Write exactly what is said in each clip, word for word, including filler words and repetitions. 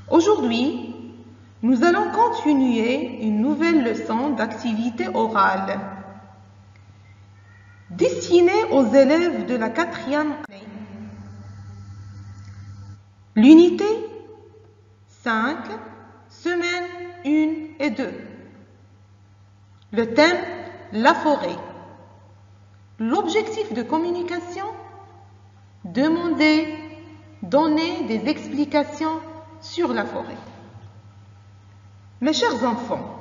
Aujourd'hui, nous allons continuer une nouvelle leçon d'activité orale destinée aux élèves de la quatrième année. L'unité cinq, semaine un et deux. Le thème, la forêt. L'objectif de communication, demander, donner des explications sur la forêt. Mes chers enfants,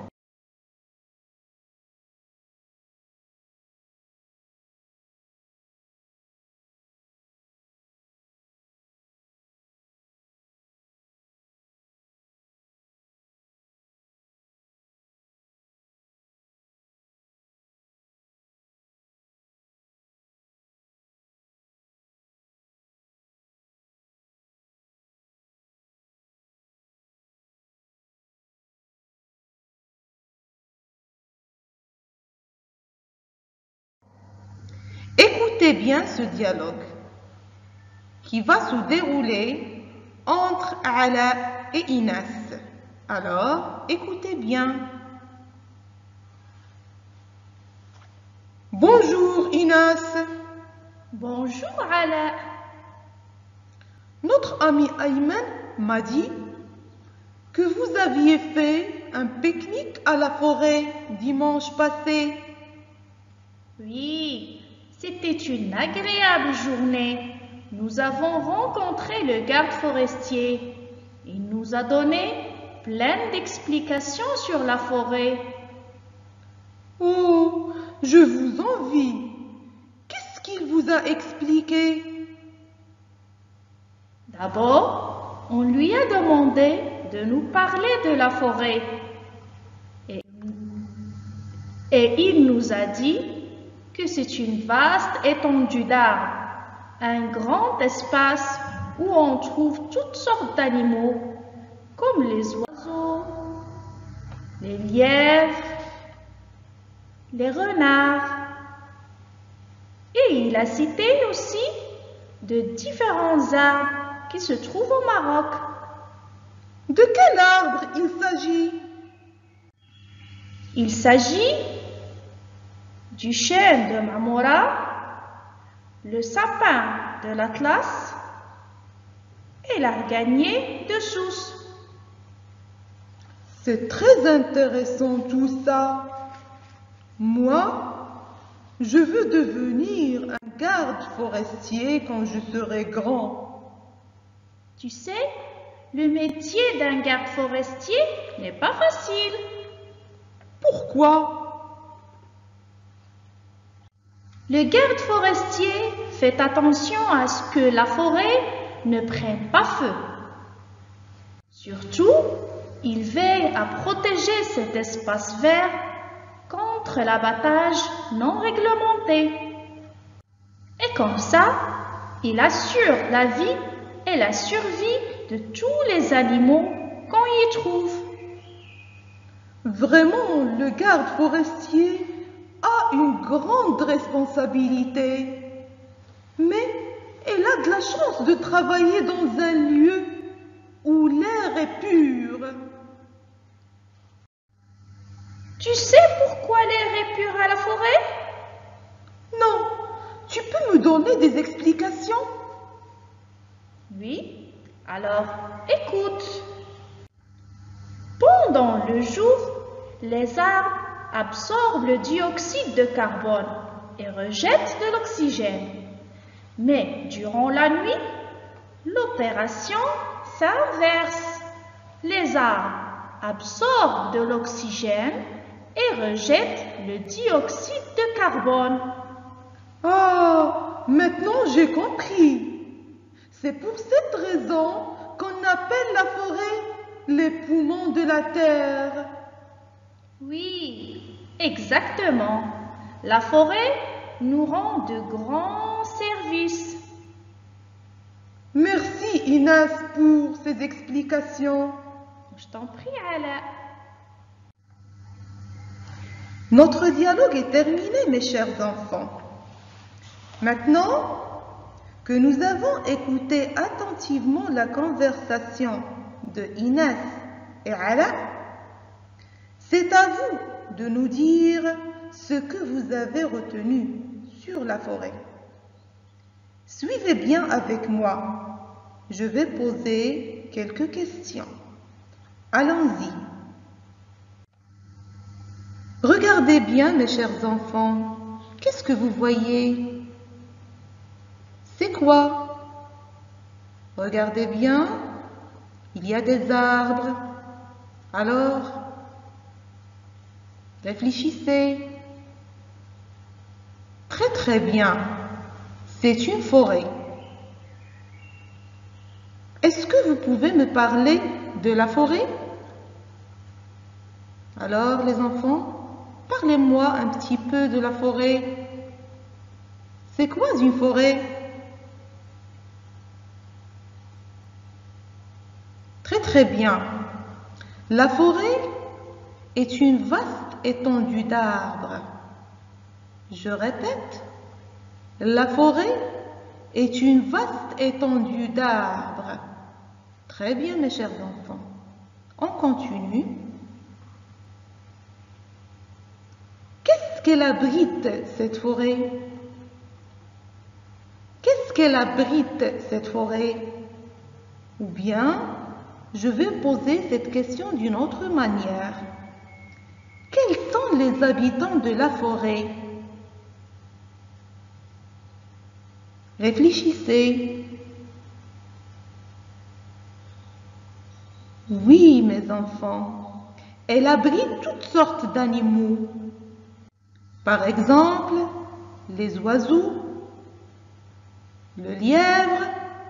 écoutez bien ce dialogue qui va se dérouler entre Ala et Inas. Alors, écoutez bien. Bonjour Inas. Bonjour Ala. Notre ami Ayman m'a dit que vous aviez fait un pique-nique à la forêt dimanche passé. Oui, c'était une agréable journée. Nous avons rencontré le garde forestier. Il nous a donné plein d'explications sur la forêt. Oh, je vous envie. Qu'est-ce qu'il vous a expliqué? D'abord, on lui a demandé de nous parler de la forêt. Et, et il nous a dit que c'est une vaste étendue d'arbres, un grand espace où on trouve toutes sortes d'animaux, comme les oiseaux, les lièvres, les renards. Et il a cité aussi de différents arbres qui se trouvent au Maroc. De quel arbre il s'agit? Il s'agit du chêne de Marmora, le sapin de l'Atlas et l'arganier de Sousse. C'est très intéressant tout ça. Moi, je veux devenir un garde forestier quand je serai grand. Tu sais, le métier d'un garde forestier n'est pas facile. Pourquoi? Le garde forestier fait attention à ce que la forêt ne prenne pas feu. Surtout, il veille à protéger cet espace vert contre l'abattage non réglementé. Et comme ça, il assure la vie et la survie de tous les animaux qu'on y trouve. Vraiment, le garde forestier a une grande responsabilité. Mais elle a de la chance de travailler dans un lieu où l'air est pur. Tu sais pourquoi l'air est pur à la forêt? Non, tu peux me donner des explications? Oui, alors écoute. Pendant le jour, les arbres absorbent le dioxyde de carbone et rejettent de l'oxygène. Mais durant la nuit, l'opération s'inverse. Les arbres absorbent de l'oxygène et rejettent le dioxyde de carbone. Ah, maintenant j'ai compris. C'est pour cette raison qu'on appelle la forêt les poumons de la terre. Oui, exactement. La forêt nous rend de grands services. Merci Inas pour ces explications. Je t'en prie, Ala. Notre dialogue est terminé, mes chers enfants. Maintenant que nous avons écouté attentivement la conversation de Inès et Ala. C'est à vous de nous dire ce que vous avez retenu sur la forêt. Suivez bien avec moi. Je vais poser quelques questions. Allons-y. Regardez bien, mes chers enfants. Qu'est-ce que vous voyez? C'est quoi? Regardez bien. Il y a des arbres. Alors, réfléchissez. Très très bien. C'est une forêt. Est-ce que vous pouvez me parler de la forêt? Alors, les enfants, parlez-moi un petit peu de la forêt. C'est quoi une forêt? Très très bien. La forêt est une vaste étendue d'arbres. Je répète, la forêt est une vaste étendue d'arbres. Très bien, mes chers enfants. On continue. Qu'est-ce qu'elle abrite, cette forêt? Qu'est-ce qu'elle abrite, cette forêt? Ou bien, je vais poser cette question d'une autre manière. Quels sont les habitants de la forêt? Réfléchissez. Oui, mes enfants, elle abrite toutes sortes d'animaux. Par exemple, les oiseaux, le lièvre,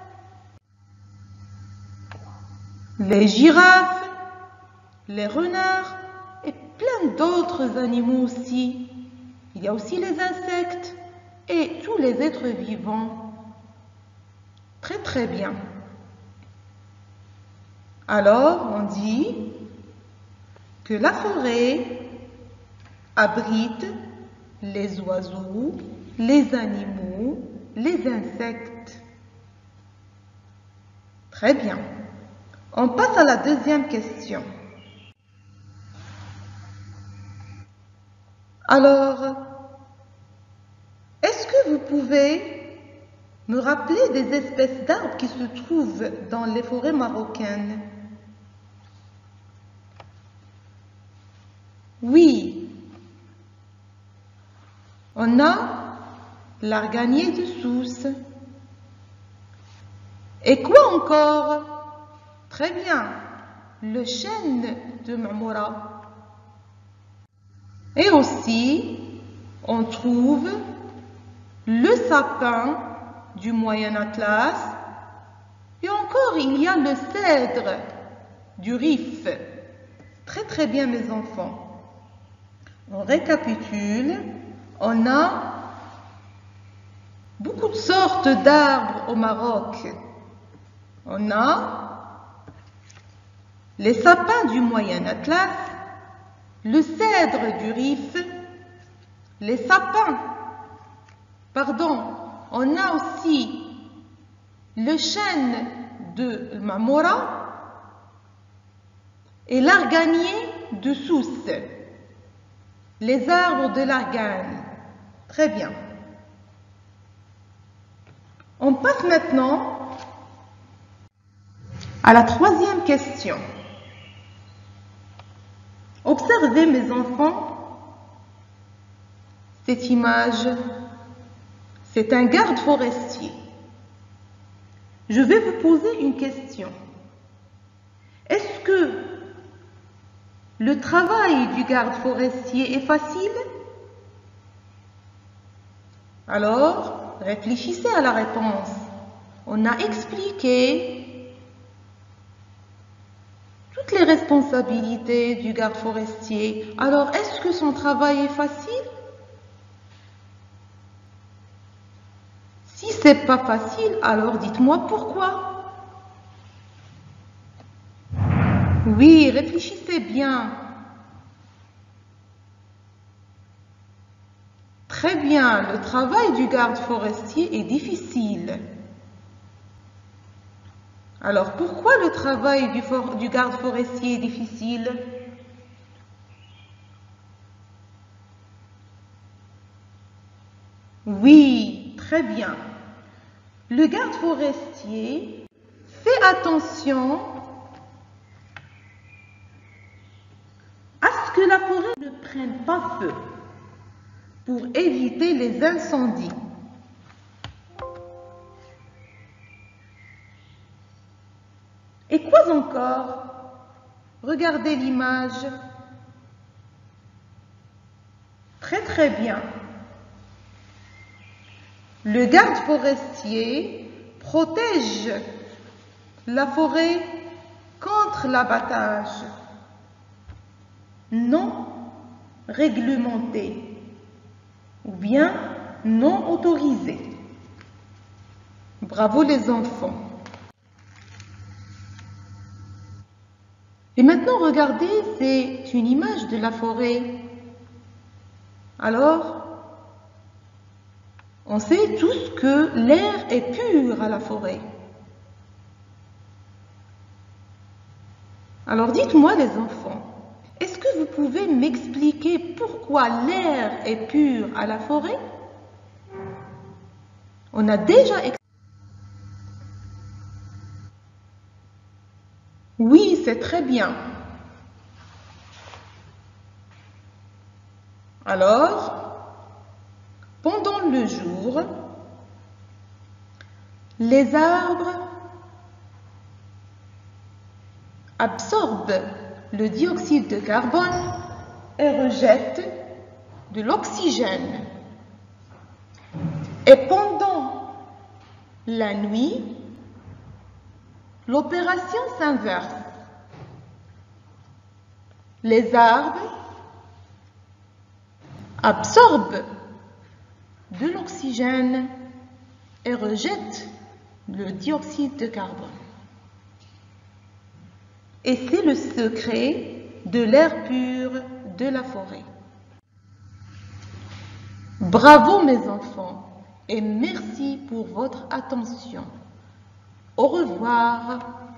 les girafes, les renards et plein d'autres animaux aussi. Il y a aussi les insectes et tous les êtres vivants. Très très bien. Alors, on dit que la forêt abrite les oiseaux, les animaux, les insectes. Très bien. On passe à la deuxième question. Alors, est-ce que vous pouvez me rappeler des espèces d'arbres qui se trouvent dans les forêts marocaines? Oui, on a l'arganier de Sousse. Et quoi encore? Très bien, le chêne de Marmora. Et aussi, on trouve le sapin du Moyen Atlas. Et encore, il y a le cèdre du Rif. Très très bien, mes enfants. On récapitule. On a beaucoup de sortes d'arbres au Maroc. On a les sapins du Moyen Atlas, le cèdre du Rif, les sapins, pardon, on a aussi le chêne de Marmora et l'arganier de Sousse, les arbres de l'argane. Très bien. On passe maintenant à la troisième question. Observez, mes enfants, cette image. C'est un garde forestier. Je vais vous poser une question. Est-ce que le travail du garde forestier est facile? Alors, réfléchissez à la réponse. On a expliqué toutes les responsabilités du garde forestier. Alors, est-ce que son travail est facile? Si ce n'est pas facile, alors dites-moi pourquoi. Oui, réfléchissez bien. Très bien, le travail du garde forestier est difficile. Alors, pourquoi le travail du, for- du garde forestier est difficile? Oui, très bien. Le garde forestier fait attention à ce que la forêt ne prenne pas feu pour éviter les incendies. Et quoi encore? Regardez l'image. Très très bien. Le garde forestier protège la forêt contre l'abattage non réglementé ou bien non autorisé. Bravo les enfants. Et maintenant, regardez, c'est une image de la forêt. Alors, on sait tous que l'air est pur à la forêt. Alors, dites-moi les enfants, est-ce que vous pouvez m'expliquer pourquoi l'air est pur à la forêt? On a déjà expliqué. Oui, c'est très bien. Alors, pendant le jour, les arbres absorbent le dioxyde de carbone et rejettent de l'oxygène. Et pendant la nuit, l'opération s'inverse. Les arbres absorbent de l'oxygène et rejettent le dioxyde de carbone. Et c'est le secret de l'air pur de la forêt. Bravo mes enfants et merci pour votre attention. Au revoir.